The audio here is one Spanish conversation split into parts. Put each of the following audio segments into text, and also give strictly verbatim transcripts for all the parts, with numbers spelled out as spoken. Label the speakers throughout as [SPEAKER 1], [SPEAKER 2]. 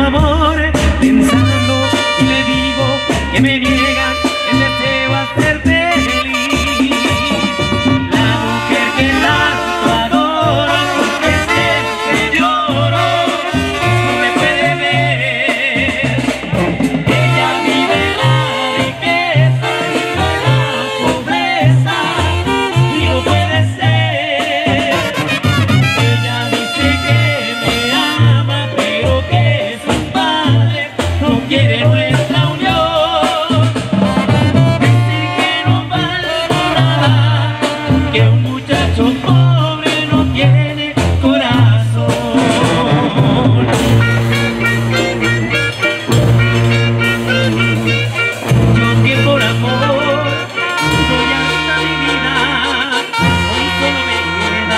[SPEAKER 1] amor, pensando y le digo que me niegan el deseo a ser feliz. La mujer que tanto adoro, porque siempre lloro, no me puede ver. Ella vive la riqueza y no la pobreza, y no puede ser. Ella dice que me ama, pero que sus padres no quieren nuestra unión. Dicen que no valgo nada, que un muchacho pobre no tiene corazón. Yo que por amor doy hasta mi vida, hoy solo me queda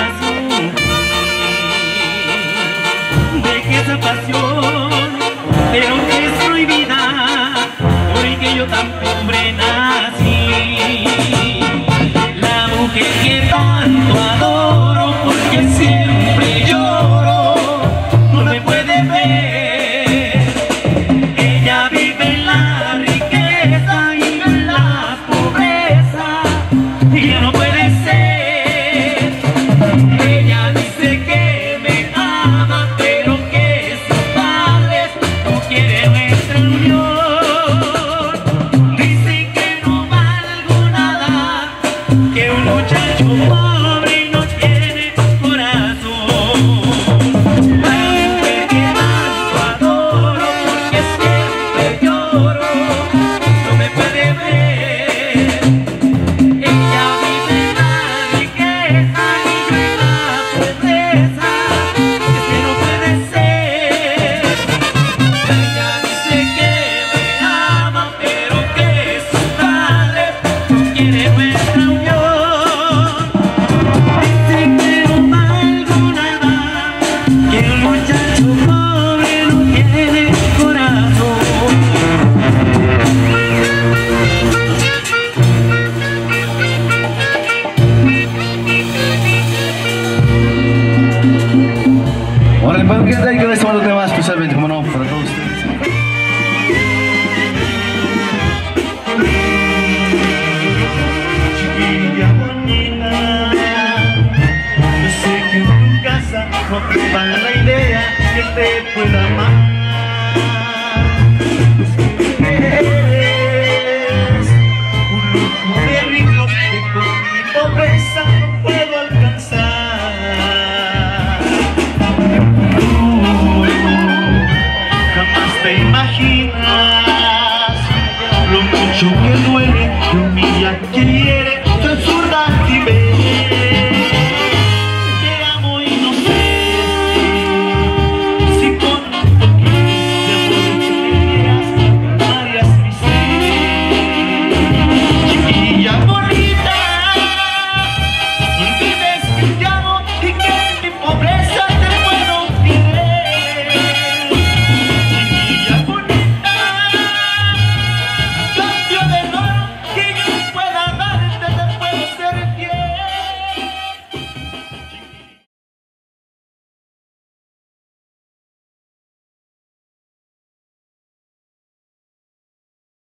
[SPEAKER 1] sufrir. Deje esa pasión, pero que es prohibida, porque yo tan pobre nací. La mujer que tanto adoro, porque siempre lloro, no me puede ver. Ella vive en la riqueza y no en la pobreza, y ya no puede ser. Ella dice que me ama, pero que sus padres no quieren nuestra unión. Dicen que no valgo nada, que un muchacho pobre no tiene corazón. La mujer que tanto adoro, porque siempre lloro, no me puede ver. Ella vive en la riqueza y yo en la pobreza, que no puede ser. Ella dice que me ama, pero que sus padres no quieren nuestra unión. Dicen que no valgo nada, que un muchacho pobre no tiene corazón.
[SPEAKER 2] Órale, ¿para qué hay que este otro tema especialmente, como no, para todos ustedes?
[SPEAKER 3] Chiquilla bonita, yo sé que en tu casa no te van la idea que te pueda amar.